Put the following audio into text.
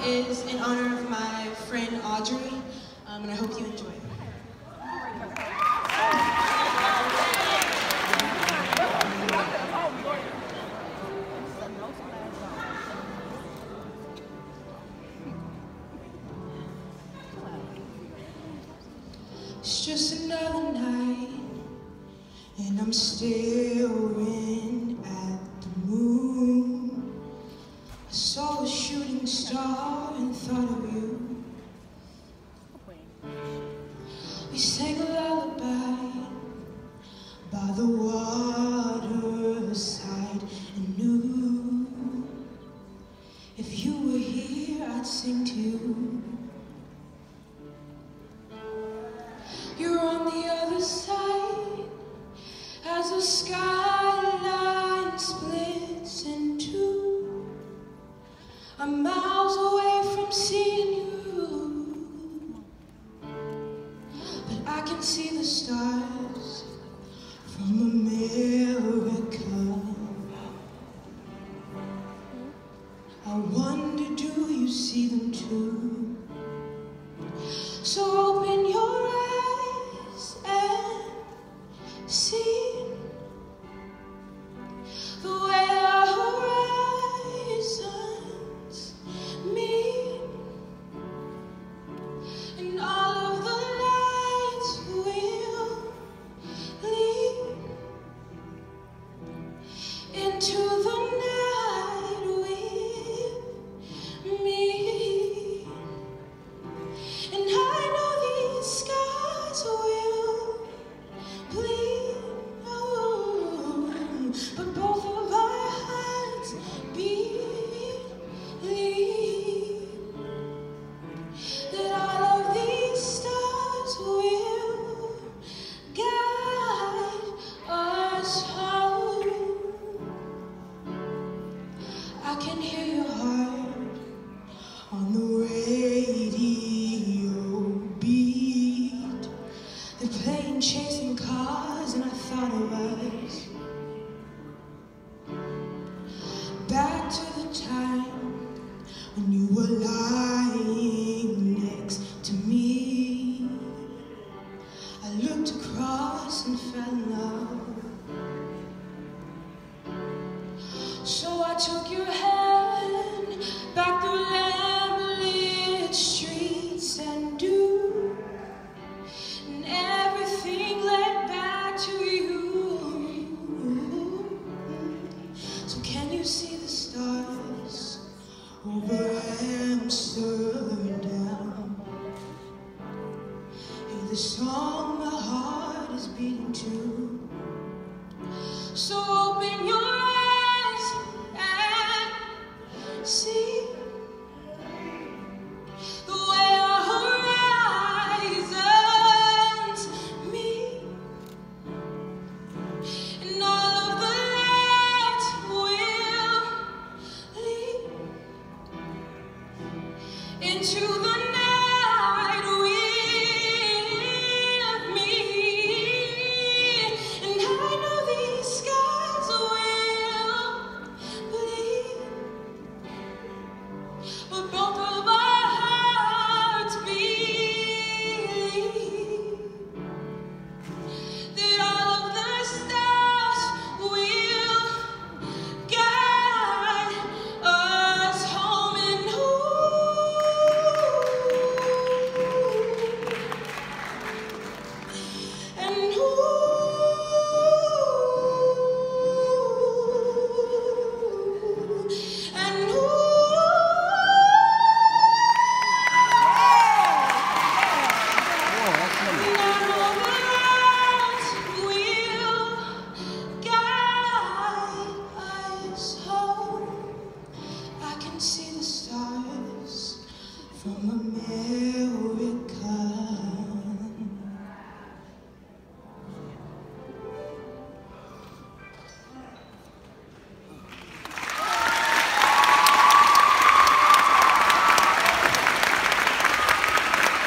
is in honor of my friend Audrey, and I hope you enjoy it. It's just another night, and I'm staring at the moon. I saw a shooting star and thought of you. We sang a lullaby by the waterside and knew if you were here, I'd sing to you. You're on the other side as the skyline splits in two. I'm miles away from seeing you, but I can see the stars from America. I wonder, do you see them too? So open your eyes and see the way our horizons meet, and all of the lights will lead into the night with me. And I know these skies will bleed, oh, but both of our hearts believe that all of these stars will guide us home. I can hear your heart on the radio beat. They're playing Chasing Cars, and I thought of us. Back to the time when you were lying next to me. I looked across and fell in love. So I took your hand back through lamplit streets and dew, and everything led back to you. So can you see the stars over Amsterdam? Hear the song my heart is beating to. So open your eyes and see the way our horizons meet, and all of the lights will lead into the night.